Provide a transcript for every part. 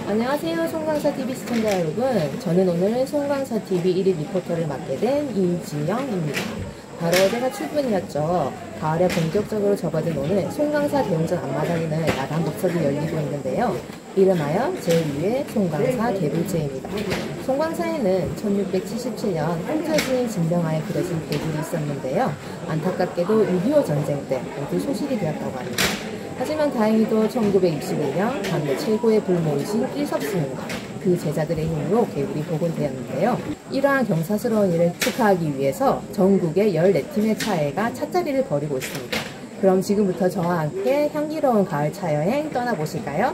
안녕하세요. 송강사TV 시청자 여러분. 저는 오늘 송강사TV 1일 리포터를 맡게 된 이지영입니다. 바로 어제가 출근이었죠. 가을에 본격적으로 접어든 오늘 송강사 대웅전 앞마당에는 야간 목석이 열리고 있는데요. 이름하여 제2회 송강사 개불제입니다. 송강사에는 1677년 홍철수인 진병하에 그려진 대굴이 있었는데요. 안타깝게도 6.25 전쟁 때 모두 소실이 되었다고 합니다. 하지만 다행히도 1962년 당대 최고의 불모이신 일섭스님과 그 제자들의 힘으로 개굴이 복원되었는데요. 이러한 경사스러운 일을 축하하기 위해서 전국의 14팀의 차회가 차자리를 벌이고 있습니다. 그럼 지금부터 저와 함께 향기로운 가을 차여행 떠나보실까요?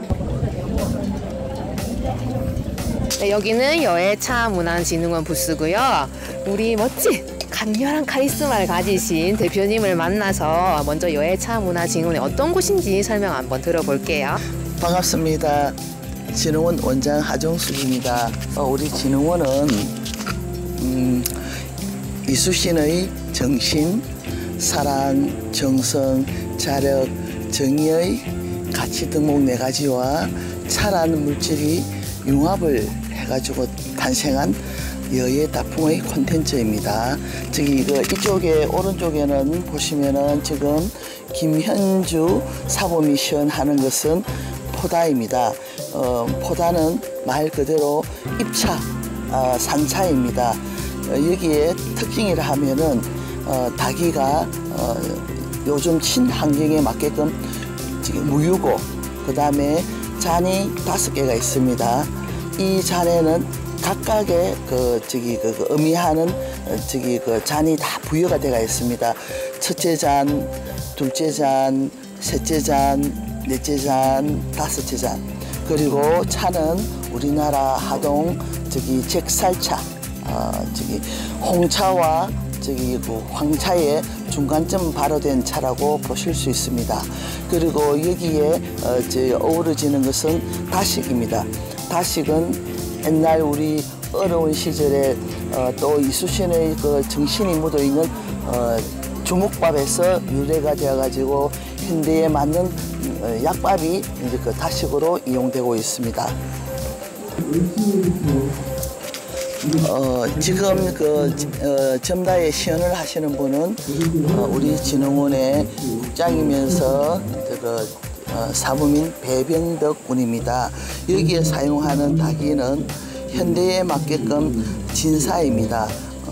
네, 여기는 여해차문화진흥원 부스고요. 우리 멋진 강렬한 카리스마를 가지신 대표님을 만나서 먼저 여해차문화진흥원이 어떤 곳인지 설명 한번 들어볼게요. 반갑습니다. 진흥원 원장 하정숙입니다. 우리 진흥원은 이수신의 정신, 사랑, 정성, 자력, 정의의 가치 등목 4가지와 차라는 물질이 융합을 해가지고 탄생한 여해다풍의 콘텐츠입니다. 이쪽에 오른쪽에는 보시면은 지금 김현주 사보미션 하는 것은 포다입니다. 포다는 말 그대로 입차, 산차입니다. 여기에 특징이라 하면은 닭이가 요즘 친환경에 맞게끔 지금 무유고, 그 다음에 잔이 5개가 있습니다. 이 잔에는 각각의 의미하는 잔이 다 부여가 되어 있습니다. 첫째 잔, 둘째 잔, 셋째 잔, 넷째 잔, 5째 잔. 그리고 차는 우리나라 하동 잭살차, 홍차와 황차의 중간점 발효된 차라고 보실 수 있습니다. 그리고 여기에 어우러지는 것은 다식입니다. 다식은 옛날 우리 어려운 시절에 또 이수신의 정신이 묻어있는 주먹밥에서 유래가 되어가지고 현대에 맞는 약밥이 이제 다식으로 이용되고 있습니다. 지금 점다에 시연을 하시는 분은 우리 진흥원의 국장이면서 사부민 배병덕 군입니다. 여기에 사용하는 닭이는 현대에 맞게끔 진사입니다.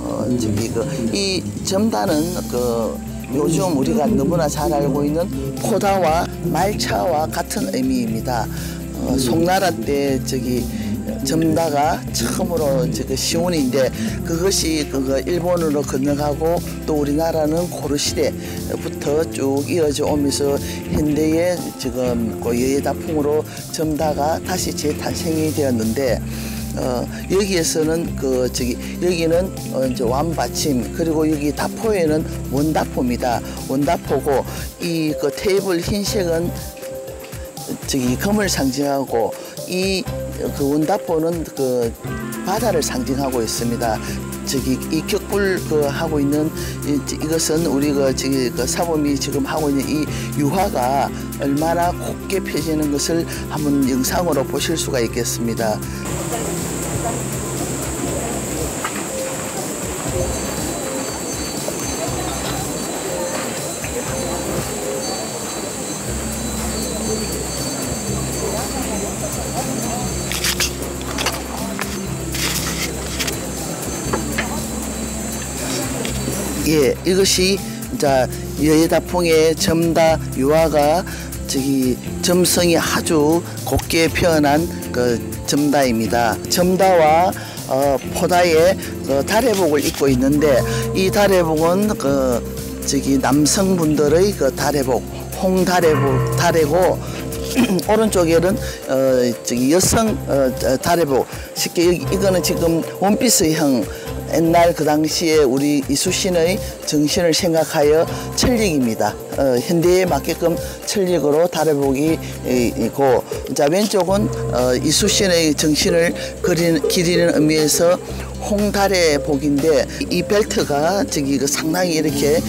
이 점다는 요즘 우리가 너무나 잘 알고 있는 포다와 말차와 같은 의미입니다. 송나라 때 점다가 처음으로 시온인데 그것이 일본으로 건너가고 또 우리나라는 고려 시대부터 쭉 이어져 오면서 현대의 지금 여해다풍으로 점다가 다시 재탄생이 되었는데 여기에서는 여기는 이제 완받침, 그리고 여기 다포에는 원다포입니다. 원다포고 이 테이블 흰색은 금을 상징하고 이 원다포는 바다를 상징하고 있습니다. 이 격불 하고 있는 이것은 우리 사범이 지금 하고 있는 이 유화가 얼마나 곱게 펴지는 것을 한번 영상으로 보실 수가 있겠습니다. 예, 이것이 이제 여해다풍의 점다 유화가 점성이 아주 곱게 표현한 점다입니다. 점다와 포다의 다래복을 입고 있는데 이 다래복은 남성분들의 다래복, 홍다래고 오른쪽에는 여성 다래복. 쉽게 이거는 지금 원피스형, 옛날 그 당시에 우리 이수신의 정신을 생각하여 천릭입니다. 현대에 맞게끔 천릭으로 다래복이 있고, 자 왼쪽은 이수신의 정신을 기리는 의미에서 홍다래복인데 이 벨트가 상당히 이렇게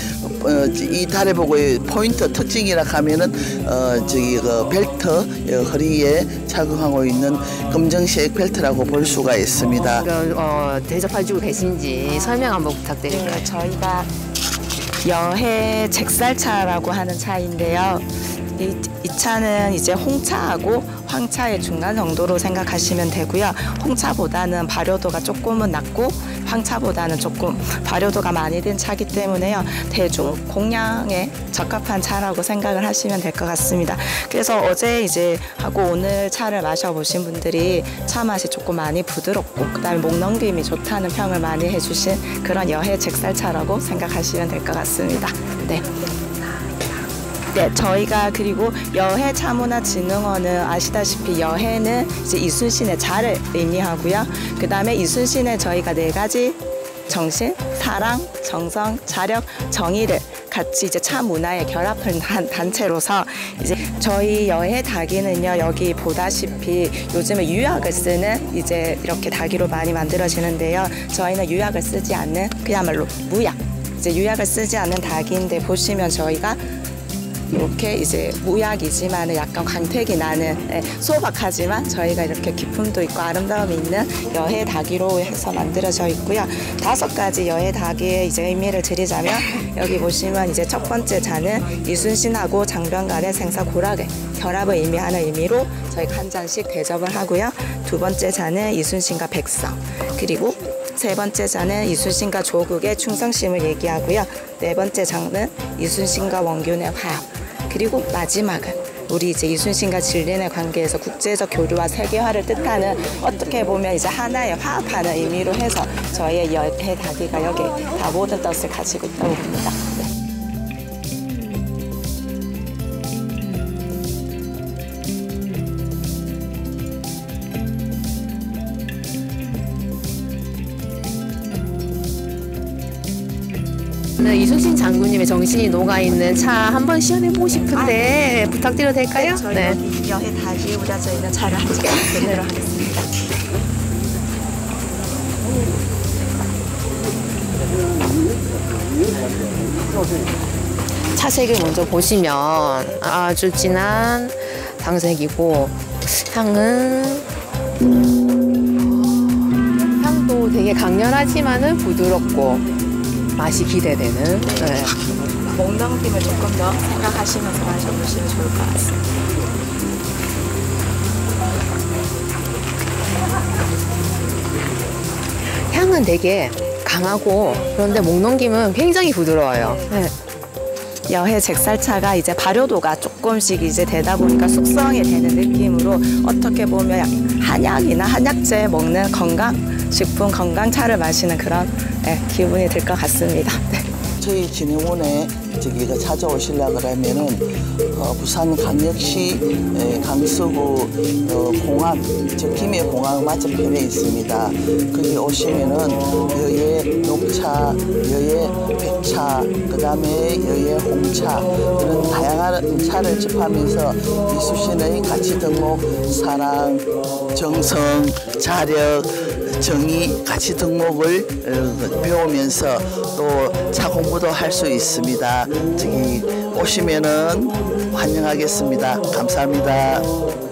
이 다래복의 포인트 특징이라 하면은 저기 그 벨트 허리에 착용하고 있는 검정색 벨트라고 볼 수가 있습니다. 대접해주고 계신지 설명 한번 부탁드릴까요? 네, 저희가 여해 잭살차라고 하는 차인데요. 이 차는 이제 홍차하고 황차의 중간 정도로 생각하시면 되고요. 홍차보다는 발효도가 조금은 낮고 황차보다는 조금 발효도가 많이 된 차이기 때문에요. 대중 공량에 적합한 차라고 생각을 하시면 될 것 같습니다. 그래서 어제 이제 하고 오늘 차를 마셔보신 분들이 차 맛이 조금 많이 부드럽고 그다음에 목 넘김이 좋다는 평을 많이 해주신 그런 여해 잭살차라고 생각하시면 될 것 같습니다. 네. 네, 저희가 그리고 여해차문화진흥원은 아시다시피 여해는 이제 이순신의 자를 의미하고요. 그 다음에 이순신의 저희가 4가지 정신, 사랑, 정성, 자력, 정의를 같이 이제 차 문화에 결합한 단체로서 이제 저희 여해 닭이는요, 여기 보다시피 요즘에 유약을 쓰는 이제 이렇게 닭이로 많이 만들어지는데요. 저희는 유약을 쓰지 않는 그야말로 무약, 이제 유약을 쓰지 않는 닭인데 보시면 저희가 이렇게 이제 무약이지만 약간 광택이 나는 소박하지만 저희가 이렇게 기품도 있고 아름다움이 있는 여해 닭이로 해서 만들어져 있고요. 5가지 여해 닭의 이제 의미를 드리자면 여기 보시면 이제 첫 번째 자는 이순신하고 장변간의 생사 고락의 결합을 의미하는 의미로 저희가 한 잔씩 대접을 하고요. 2번째 자는 이순신과 백성, 그리고 3번째 자는 이순신과 조국의 충성심을 얘기하고요. 4번째 장은 이순신과 원균의 화합, 그리고 마지막은 우리 이제 이순신과 진린의 관계에서 국제적 교류와 세계화를 뜻하는 어떻게 보면 이제 하나의 화합하는 의미로 해서 저희의 여해 닭이가 여기 다 모든 뜻을 가지고 있다고 봅니다. 네. 이순신 장군님의 정신이 녹아있는 차 한번 시연해보고 싶은데 부탁드려도 될까요? 저희 여기 여해 닭이 우려져 있는 차를 한 잔 보내도록 하겠습니다. 차색을 먼저 보시면 아주 진한 당색이고 향도 되게 강렬하지만은 부드럽고 맛이 기대되는. 네. 목 넘김을 조금 더 생각하시면서 마셔보시면 좋을 것 같습니다. 향은 되게 강하고 그런데 목 넘김은 굉장히 부드러워요. 네. 여해 잭살차가 이제 발효도가 조금씩 이제 되다 보니까 숙성이 되는 느낌으로 어떻게 보면 한약이나 한약재 먹는 건강식품 건강차를 마시는 그런 기분이 들 것 같습니다. 네. 저희 진흥원에 저기가 찾아오시려 그러면은 부산광역시 강서구 공항, 저 김해공항 맞은편에 있습니다. 거기 오시면은 여해 녹차, 여해 백차, 그다음에 여해 홍차 이런 다양한 차를 접하면서 이순신의 가치 덕목, 사랑, 정성, 자력, 정의, 가치 덕목을 배우면서 또 차 공부도 할 수 있습니다. 저기 오시면은 환영하겠습니다. 감사합니다.